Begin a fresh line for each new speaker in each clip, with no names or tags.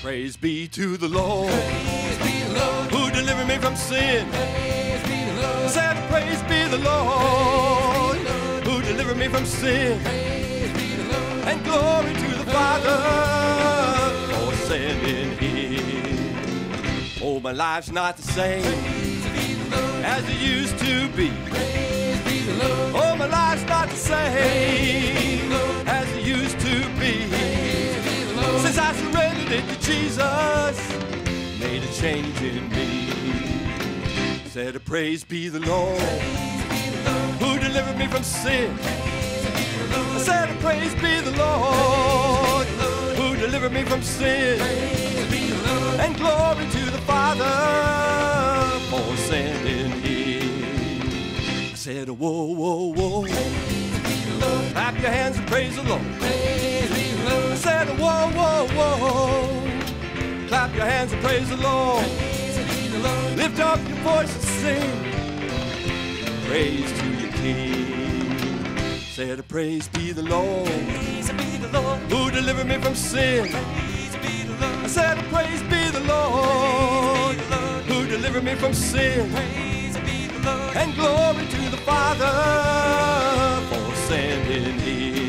Praise be to the Lord,
Praise be the Lord,
who delivered me from sin.
praise be the Lord,
Said, praise be the Lord, who delivered me from sin.
praise be the Lord,
And glory to the Father for sending Him. Oh, my life's not the same
praise be the Lord,
as it used to be.
praise be the Lord,
Oh, my life's not the same as it used to be.
praise be the Lord,
Since I surrendered it to Jesus, made a change in me. Said, praise be the Lord, who delivered me from sin. I said, praise be the Lord, who delivered me from sin.
praise be the Lord,
And glory to the Father for sending Him. I said, whoa, whoa, whoa. Clap your hands and praise the Lord.
praise be the Lord,
I said, whoa, whoa, whoa. Clap your hands and praise the Lord.
praise be the Lord,
Lift up your voice and sing. Praise to your King. Said, praise be the Lord,
praise be the Lord,
who delivered me from sin.
praise be the Lord,
I said, praise be the Lord, who delivered me from sin.
praise be the Lord,
And glory to the Father for sending Him.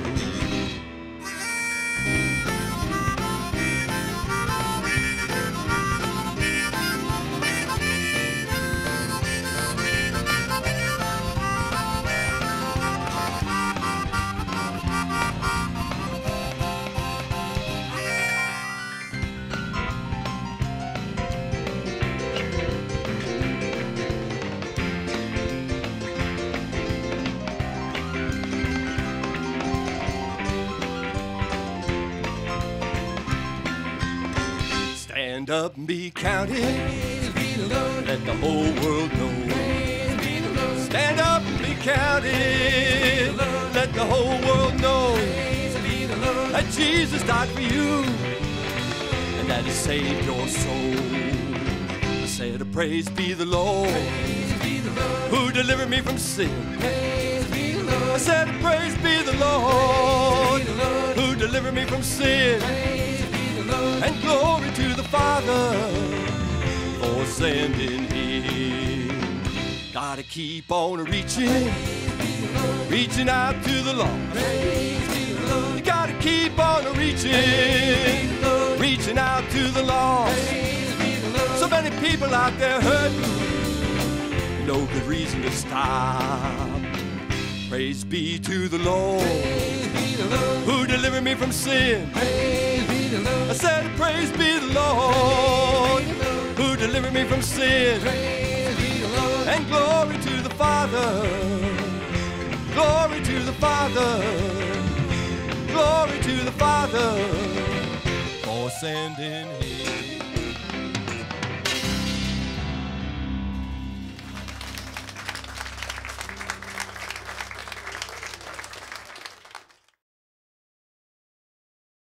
Stand up and be counted,
praise be the Lord,
let the whole world know.
praise be the Lord,
Stand up and be counted, let the whole world know
praise be the Lord,
that Jesus died for you and that He saved your soul. I said, praise be the Lord,
praise be the Lord,
who delivered me from sin.
praise be the Lord,
I said, praise be the Lord,
the Lord,
who delivered me from sin.
praise be the Lord,
And glory to the Father for sending Him. Gotta keep on reaching, reaching out to the lost.
praise be the Lord,
You gotta keep on reaching, reaching out to the lost.
praise be the Lord,
So many people out there hurting, no good reason to stop. Praise be to the Lord,
praise be the Lord,
who delivered me from sin.
praise be the Lord,
I said, praise be the Lord, who delivered me from sin.
praise be the Lord,
And glory to the Father, glory to the Father, glory to the Father for sending Him.